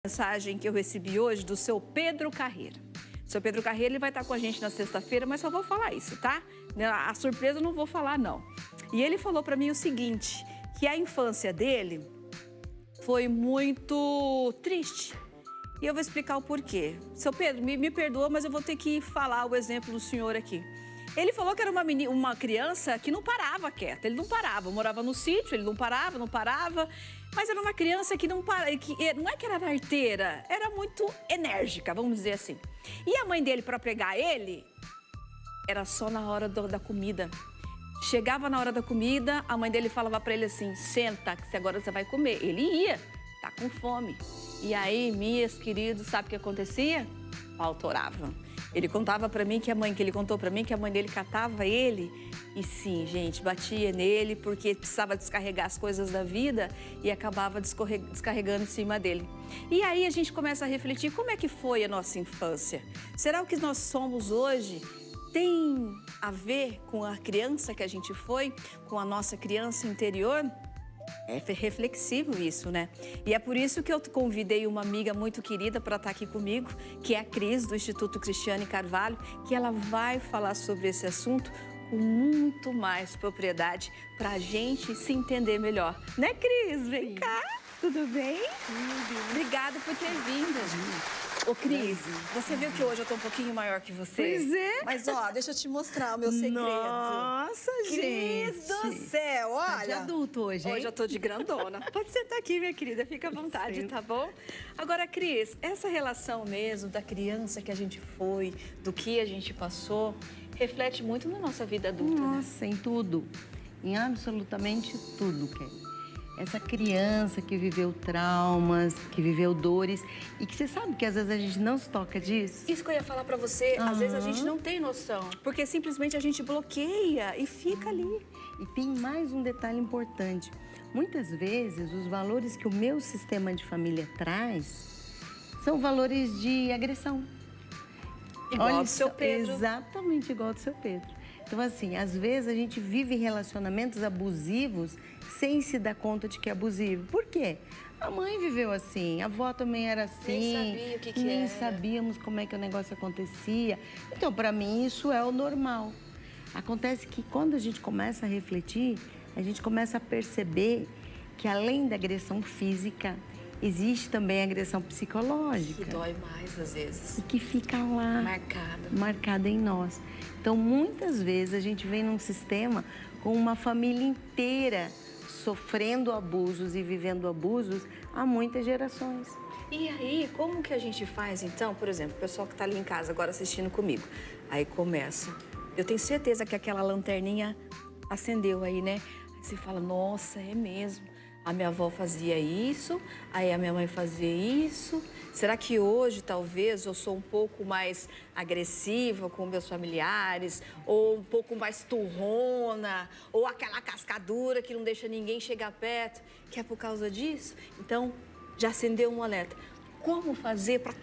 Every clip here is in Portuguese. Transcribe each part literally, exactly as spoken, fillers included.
Mensagem que eu recebi hoje do seu Pedro Carreira. O seu Pedro Carreira, ele vai estar com a gente na sexta-feira, mas só vou falar isso, tá? A surpresa eu não vou falar, não. E ele falou pra mim o seguinte, que a infância dele foi muito triste. E eu vou explicar o porquê. Seu Pedro, me, me perdoa, mas eu vou ter que falar o exemplo do senhor aqui. Ele falou que era uma, menina, uma criança que não parava quieta, ele não parava, morava no sítio, ele não parava, não parava, mas era uma criança que não parava, que não é que era arteira, era muito enérgica, vamos dizer assim. E a mãe dele, para pegar ele, era só na hora do, da comida. Chegava na hora da comida, a mãe dele falava para ele assim, senta, que agora você vai comer. Ele ia, tá com fome. E aí, minhas queridos, sabe o que acontecia? Pau torava. Ele contava pra mim que a mãe, que ele contou pra mim que a mãe dele catava ele e sim, gente, batia nele porque precisava descarregar as coisas da vida e acabava descarregando em cima dele. E aí a gente começa a refletir como é que foi a nossa infância. Será o que nós somos hoje tem a ver com a criança que a gente foi, com a nossa criança interior? É reflexivo isso, né? E é por isso que eu convidei uma amiga muito querida para estar aqui comigo, que é a Cris, do Instituto Cristiane Carvalho, que ela vai falar sobre esse assunto com muito mais propriedade para a gente se entender melhor. Né, Cris? Vem Sim. cá, tudo bem? Tudo. Obrigada por ter vindo. Ô, Cris, você viu que hoje eu tô um pouquinho maior que você? Pois é. Mas, ó, deixa eu te mostrar o meu segredo. Nossa, gente. Cris do céu, olha. Tá de adulto hoje, hein? Hoje eu tô de grandona. Pode sentar aqui, minha querida, fica à vontade, tá bom? Agora, Cris, essa relação mesmo da criança que a gente foi, do que a gente passou, reflete muito na nossa vida adulta, Nossa, né? em tudo. Em absolutamente tudo, Kelly. Essa criança que viveu traumas, que viveu dores e que você sabe que às vezes a gente não se toca disso. Isso que eu ia falar pra você, uhum. às vezes a gente não tem noção, porque simplesmente a gente bloqueia e fica ali. E tem mais um detalhe importante. Muitas vezes os valores que o meu sistema de família traz são valores de agressão. Igual Olha, do seu Pedro. Exatamente igual do seu Pedro. Então, assim, às vezes a gente vive relacionamentos abusivos sem se dar conta de que é abusivo. Por quê? A mãe viveu assim, a avó também era assim. Nem sabia o que que Nem era. sabíamos como é que o negócio acontecia. Então, para mim, isso é o normal. Acontece que quando a gente começa a refletir, a gente começa a perceber que além da agressão física, existe também a agressão psicológica. Que dói mais às vezes. E que fica lá. Marcada. Marcada em nós. Então, muitas vezes a gente vem num sistema com uma família inteira sofrendo abusos e vivendo abusos há muitas gerações. E aí, como que a gente faz, então, por exemplo, o pessoal que está ali em casa agora assistindo comigo, aí começa, eu tenho certeza que aquela lanterninha acendeu aí, né? Aí você fala, nossa, é mesmo, a minha avó fazia isso, aí a minha mãe fazia isso. Será que hoje, talvez, eu sou um pouco mais agressiva com meus familiares, ou um pouco mais turrona, ou aquela cascadura que não deixa ninguém chegar perto, que é por causa disso? Então, já acendeu um alerta. Como fazer para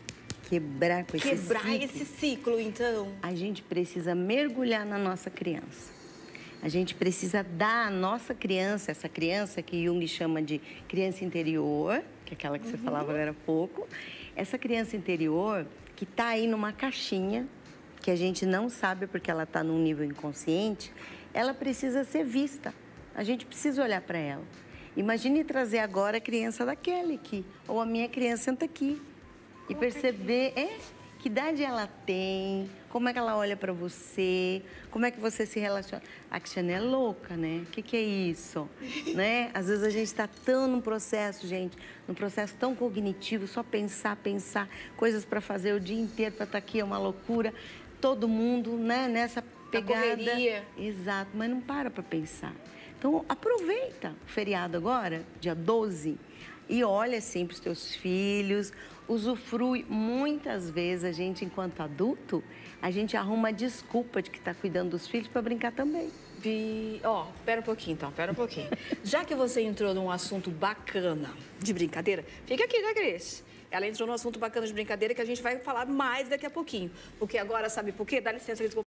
quebrar com esse quebrar ciclo? esse ciclo, então? A gente precisa mergulhar na nossa criança. A gente precisa dar à nossa criança, essa criança que Jung chama de criança interior, que é aquela que você uhum. falava agora há pouco, essa criança interior que está aí numa caixinha, que a gente não sabe porque ela está num nível inconsciente, ela precisa ser vista. A gente precisa olhar para ela. Imagine trazer agora a criança da Kelly aqui, ou a minha criança senta aqui, e perceber é, que idade ela tem, como é que ela olha para você, como é que você se relaciona. A Cristiane é louca, né? O que, que é isso? Né? Às vezes a gente está tão num processo, gente, num processo tão cognitivo, só pensar, pensar, coisas para fazer o dia inteiro, para estar aqui, é uma loucura. Todo mundo, né, nessa pegada. A correria. Exato, mas não para para pensar. Então, aproveita o feriado agora, dia doze, e olha assim para os teus filhos, usufrui. Muitas vezes a gente, enquanto adulto, a gente arruma a desculpa de que está cuidando dos filhos para brincar também. Vi... Ó, pera um pouquinho então, pera um pouquinho. Já que você entrou num assunto bacana de brincadeira, fica aqui, né, Cris? Ela entrou num assunto bacana de brincadeira que a gente vai falar mais daqui a pouquinho. Porque agora, sabe por quê? Dá licença, Cris.